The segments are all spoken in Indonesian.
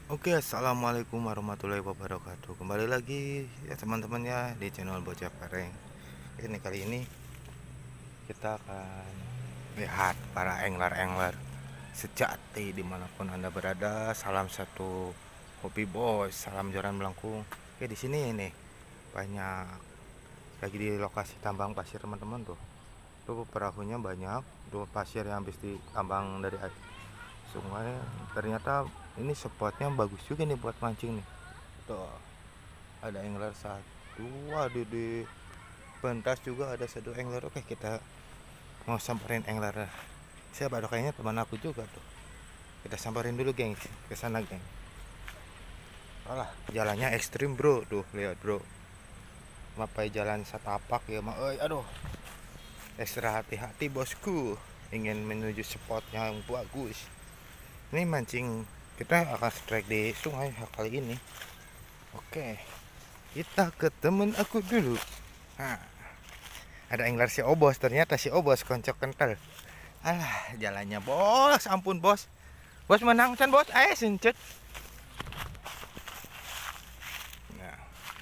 Oke, assalamualaikum warahmatullahi wabarakatuh. Kembali lagi ya teman-teman ya di channel Bocah Pareng. Ini kali ini kita akan lihat para angler-angler sejati dimanapun anda berada. Salam satu hobi bos, salam joran melengkung. Oke, di sini nih banyak lagi di lokasi tambang pasir teman-teman tuh. Tuh perahunya banyak, tuh pasir yang habis ditambang dari sungai. Ternyata ini spotnya bagus juga nih buat mancing nih. Tuh ada angler satu, waduh di pentas juga ada satu angler. Oke, kita mau samperin angler. Siapa tuh? Kayaknya teman aku juga tuh. Kita samperin dulu geng, ke sana geng. Alah, jalannya ekstrim bro, tuh lihat bro. Mapai jalan setapak ya mah. Aduh, ekstra hati-hati bosku. Ingin menuju spotnya yang bagus. Ini mancing kita akan strike di sungai kali ini. Oke, kita ke temen aku dulu. Nah, ada angler si Obos, ternyata si Obos koncok kental. Alah, jalannya bos, ampun bos. Bos menang kan bos, sencut. Nah,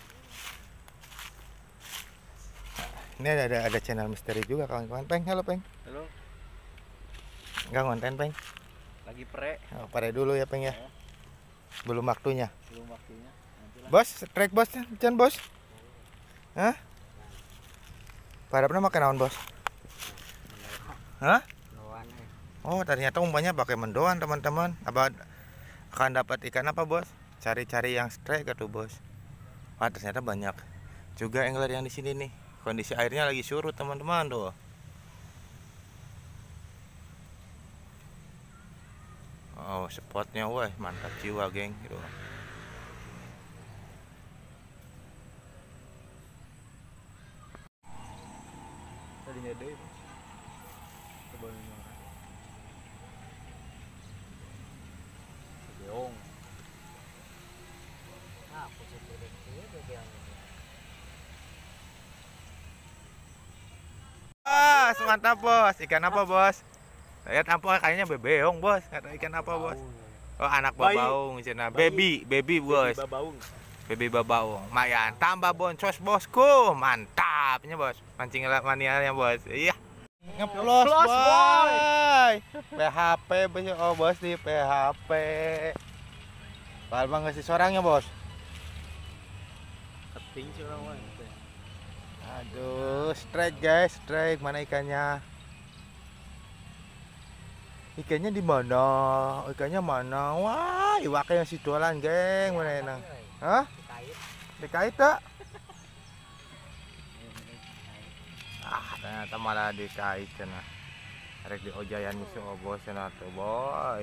ini ada channel misteri juga kawan-kawan. Peng, halo Peng. Halo. Enggak konten Peng. Lagi pre. Oh, pare dulu ya Peng ya. Belum waktunya. Belum waktunya. Nantilah. Bos, strike bos, Chan bos. Hah? Pada pernah makan naon bos? Hah? Oh, ternyata umpannya pakai mendoan teman-teman. Apa akan dapat ikan apa bos? Cari-cari yang strike tuh bos. Wah, ternyata banyak juga angler yang di sini nih. Kondisi airnya lagi surut teman-teman tuh. Oh, spotnya wah mantap jiwa geng gitu. Tadinya deh. Coba ini orang. Beong. Nah, aku setirek itu beong. Mantap bos. Ikan apa bos? Lihat apa kayaknya bebeong bos. Kata ikan apa bos? Oh, anak babaung cina. Baby bos. Babaung. Baby babaung. Mayan tambah boncos bosku. Mantapnya bos. Mancing manianya bos. Iya. Ngeplos boy. PHP bos. Oh bos di PHP. Bang ngasih sorangnya bos. Keting sih orang mah. Aduh, strike guys, strike. Mana ikannya? Ikannya di mana? Ikannya mana? Wah, iwaknya yang si jualan, geng. Mana enak? Hah? Dikait tak? Ternyata malah dikait cenah. Arek di ojayan musuh bos cenah tuh, boy.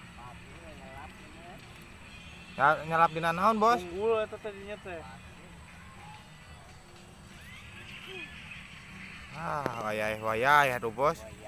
Ya, nyelap di naon, bos? Unggul eta tadinya teh. Wayah tuh, bos.